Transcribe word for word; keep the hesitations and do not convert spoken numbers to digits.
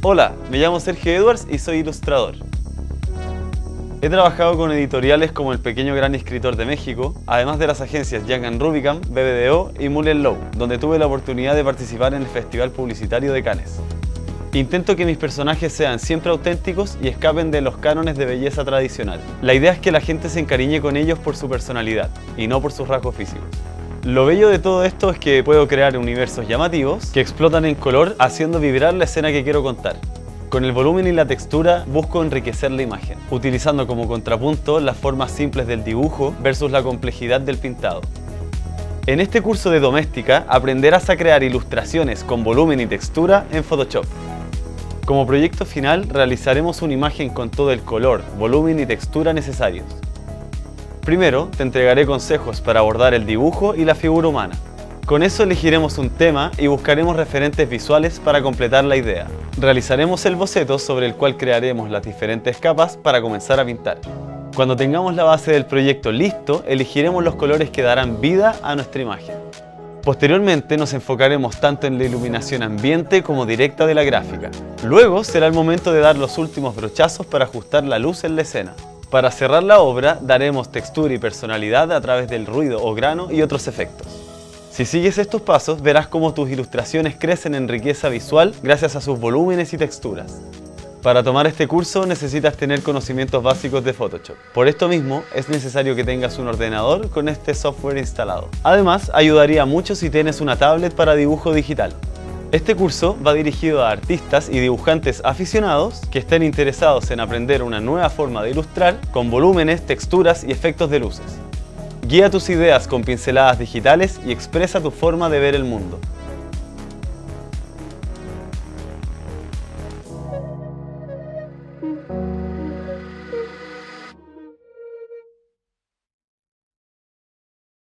Hola, me llamo Sergio Edwards y soy ilustrador. He trabajado con editoriales como El Pequeño Gran Escritor de México, además de las agencias Young and Rubicam, B B D O y Mullen Lowe, donde tuve la oportunidad de participar en el Festival Publicitario de Cannes. Intento que mis personajes sean siempre auténticos y escapen de los cánones de belleza tradicional. La idea es que la gente se encariñe con ellos por su personalidad, y no por sus rasgos físicos. Lo bello de todo esto es que puedo crear universos llamativos que explotan en color, haciendo vibrar la escena que quiero contar. Con el volumen y la textura busco enriquecer la imagen, utilizando como contrapunto las formas simples del dibujo versus la complejidad del pintado. En este curso de doméstica aprenderás a crear ilustraciones con volumen y textura en Photoshop. Como proyecto final realizaremos una imagen con todo el color, volumen y textura necesarios. Primero, te entregaré consejos para abordar el dibujo y la figura humana. Con eso elegiremos un tema y buscaremos referentes visuales para completar la idea. Realizaremos el boceto sobre el cual crearemos las diferentes capas para comenzar a pintar. Cuando tengamos la base del proyecto listo, elegiremos los colores que darán vida a nuestra imagen. Posteriormente nos enfocaremos tanto en la iluminación ambiente como directa de la gráfica. Luego será el momento de dar los últimos brochazos para ajustar la luz en la escena. Para cerrar la obra, daremos textura y personalidad a través del ruido o grano y otros efectos. Si sigues estos pasos, verás cómo tus ilustraciones crecen en riqueza visual gracias a sus volúmenes y texturas. Para tomar este curso necesitas tener conocimientos básicos de Photoshop. Por esto mismo, es necesario que tengas un ordenador con este software instalado. Además, ayudaría mucho si tienes una tablet para dibujo digital. Este curso va dirigido a artistas y dibujantes aficionados que estén interesados en aprender una nueva forma de ilustrar con volúmenes, texturas y efectos de luces. Guía tus ideas con pinceladas digitales y expresa tu forma de ver el mundo.